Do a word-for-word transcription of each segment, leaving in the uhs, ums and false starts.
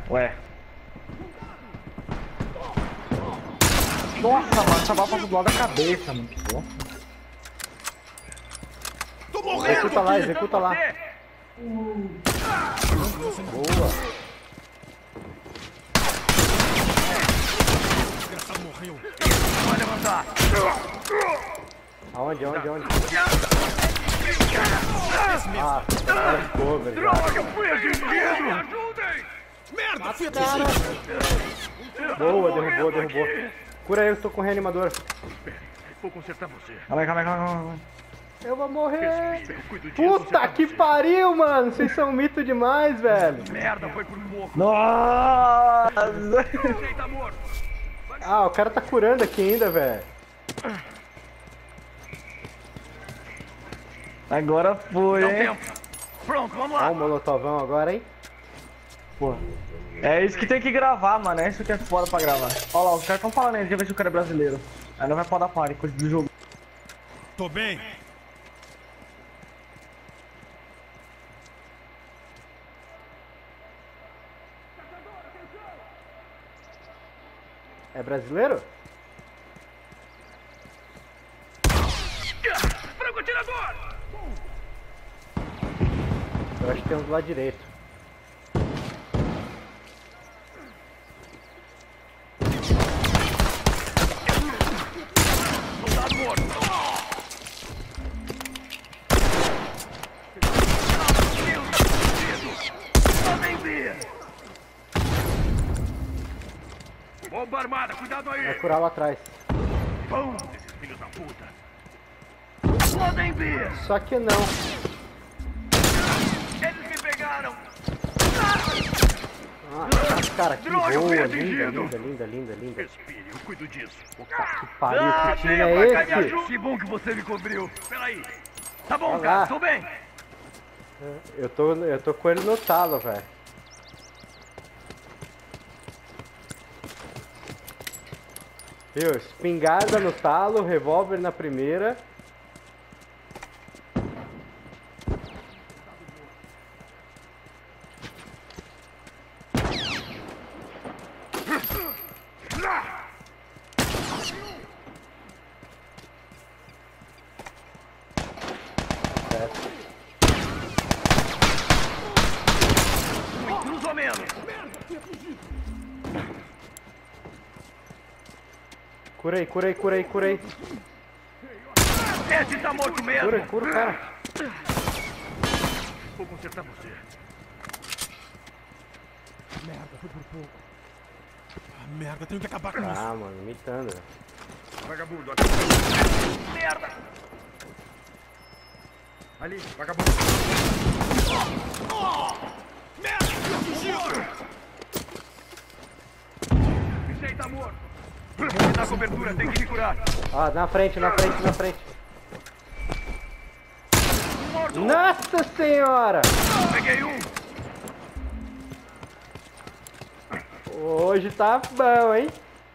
Ué. Nossa, mano, essa bala passa do lado da cabeça, mano. Tô morrendo! Executa lá, executa lá. Boa. Desgraçado morreu. Vai levantar. Aonde, aonde, aonde? Esse mesmo. Ah, tá cover já. Droga, fui atingido! Me ajudem! Merda, fui atingido. Boa, derrubou, derrubou. Cura aí, eu tô com reanimador. Vou consertar você. Calma aí, calma aí, calma aí, calma aí. Eu vou morrer. Eu cuido disso, Puta consertar que você. pariu, mano. Vocês são mito demais, velho. Merda, foi por pouco. Nossa! Você tá morto. Ah, o cara tá curando aqui ainda, velho. Agora foi, Dá um hein? tempo. Pronto, vamos Ó lá. o molotovão agora, hein? Pô. É isso que tem que gravar, mano. É isso que é foda pra gravar. Olha lá, os caras tão falando aí, deixa eu ver se o cara é brasileiro. Aí não vai podar pânico do jogo. Tô bem. É brasileiro? Franco atirador! Eu acho que tem um do lado direito. Soldado morto. Podem ver. Bomba armada, cuidado Vai aí. curar lá atrás. Bom, esses filhos da puta. Podem ver. Só que não. Eles me pegaram. Ah, cara, que Droga, boa. fui Linda, atingido. linda, linda, linda, linda. Respire, eu cuido disso. Que pariu, Ah, que time venha é pra cá, me esse? ajude. Que bom que você me cobriu. Peraí. Tá bom, Olha cara, lá. tô bem. Eu tô, eu tô com ele no talo, velho. Viu? Espingarda no talo, revólver na primeira. Cruzamento. Cura aí, cura aí, cura aí, cura aí. Esse tá morto mesmo. Cura, cura o cara. Vou consertar você. Merda, foi por pouco. Ah, merda, tenho que acabar com isso. Ah, mano, imitando, velho. Vagabundo, aqui. Merda. Ali, vagabundo. Merda, fui atingido. Esse aí tá morto. Vou me dar cobertura, tem que me curar. Ó, na frente, na frente, na frente. Morto. Nossa senhora! Peguei um. Hoje tá bom, hein?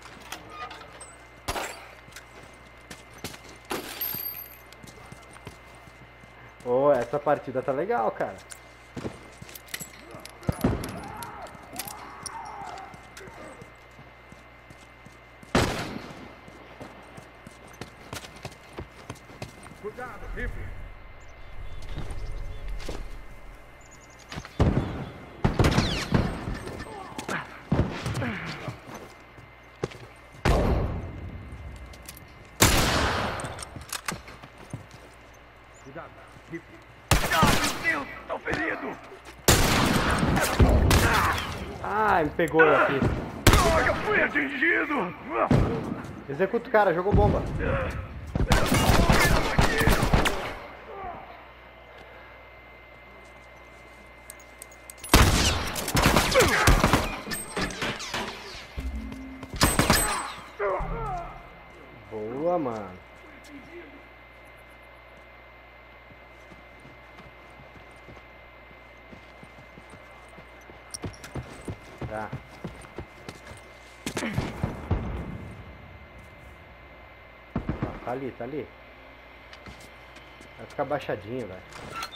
Ô, essa partida tá legal, cara. Cuidado, rifle. Cuidado, rifle. Ah, meu Deus, tô ferido. Ai, me pegou aqui. Droga, fui atingido. Executa o cara, jogou bomba. Boa, mano. Tá. Ó, tá ali, tá ali. Vai ficar baixadinho, velho.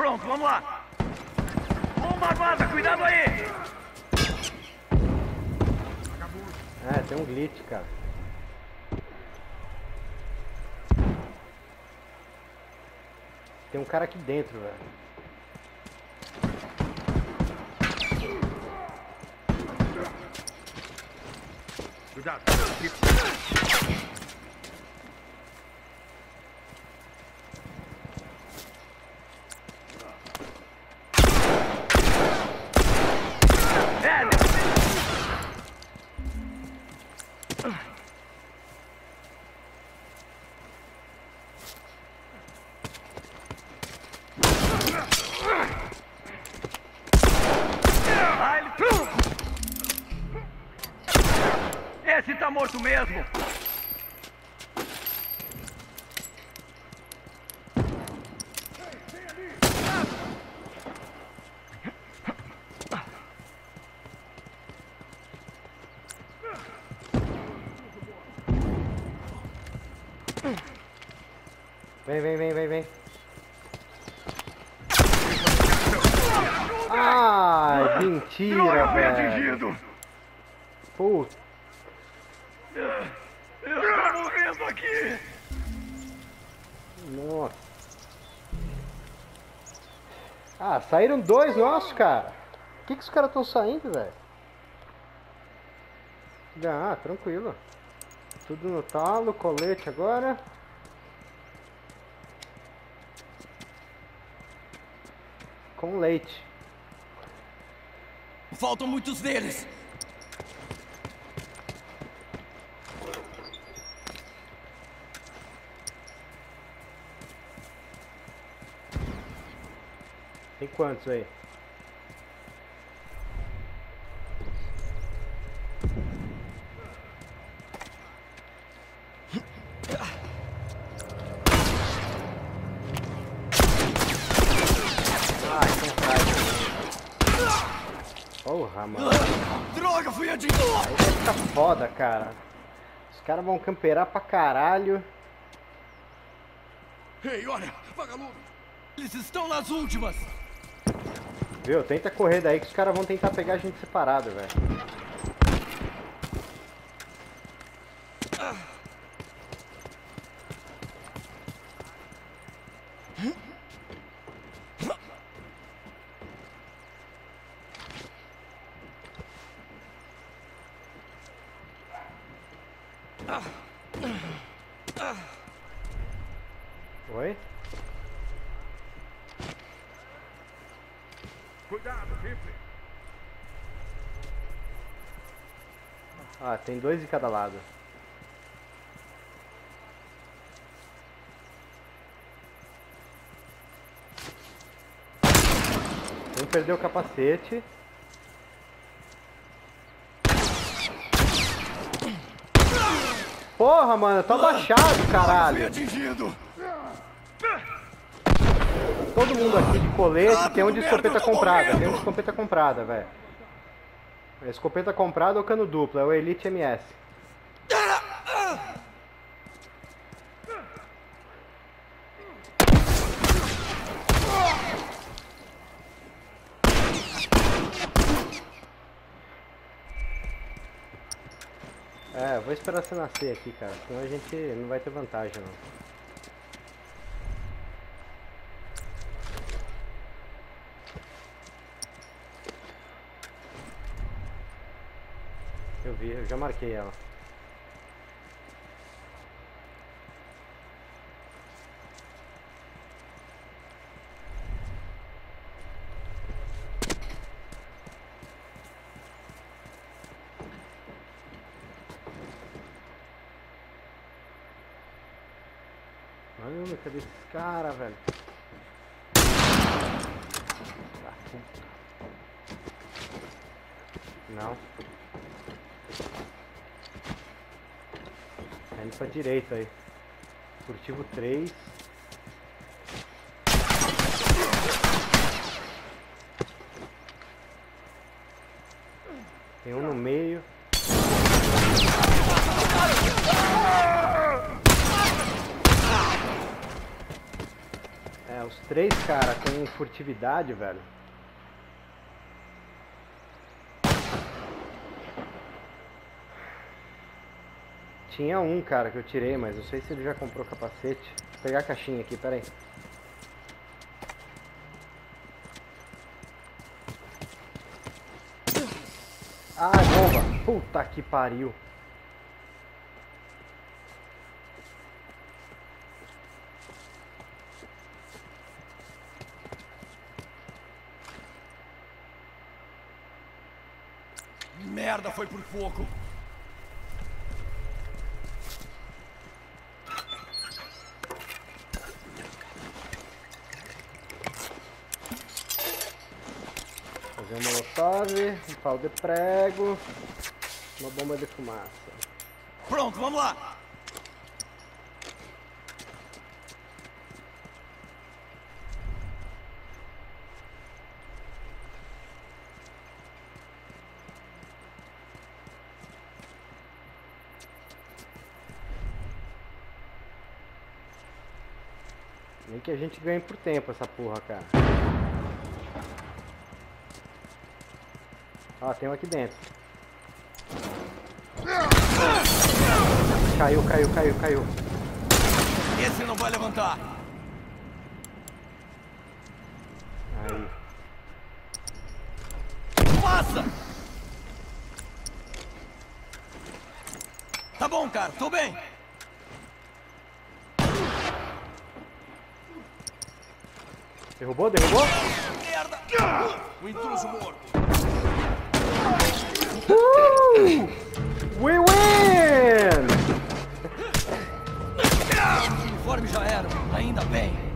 pronto, vamos lá. Bomba armada, cuidado aí. É, tem um glitch, cara. Tem um cara aqui dentro, velho. Cuidado. Esse tá morto mesmo. Vem, vem, vem, vem, vem. Ai, mentira, Droga, fui velho. atingido. Puta. Eu tô morrendo aqui. Nossa. Ah, saíram dois nossos, cara. Por que, que os caras estão saindo, velho? Ah, tranquilo. Tudo no talo, colete agora. Com leite. Faltam muitos deles. Tem quantos aí? Ah, tem raiva. Porra, mano. Droga, fui atingido. Aí vai ficar foda, cara. Os caras vão camperar pra caralho. Ei, olha, vagalume. Eles estão nas últimas. Viu? Tenta correr daí que os caras vão tentar pegar a gente separado, velho. Oi? Cuidado, rifle. Ah, tem dois de cada lado. Um perdeu o capacete. Porra, mano, tá abaixado, Fui caralho. atingido. Todo mundo aqui de colete Ah, tem um de merda, escopeta eu tô comprada. morrendo. Tem um de escopeta comprada, velho. A escopeta comprada ou cano duplo, é o Elite M S. É, vou esperar você nascer aqui, cara, senão a gente não vai ter vantagem, não. Eu vi, eu já marquei ela. Mano, cadê esses caras, velho? Ah, puta. Não. Tá indo pra direita aí. Furtivo três. Tem um no meio. É, os Três cara com furtividade, velho. Tinha um, cara, que eu tirei, mas não sei se ele já comprou capacete. Vou pegar a caixinha aqui, peraí. Ah, bomba! Puta que pariu! Merda, foi por pouco. Fazer um molotov, um pau de prego, uma bomba de fumaça. Pronto, vamos lá. Nem que a gente ganhe por tempo essa porra, cara. Ó, tem um aqui dentro. Caiu, caiu, caiu, caiu. Esse não vai levantar. Aí. Passa! Tá bom, cara, tô bem. Derrubou, derrubou? Merda! O intruso morto. Uh! We win! O uniforme já era, ainda bem.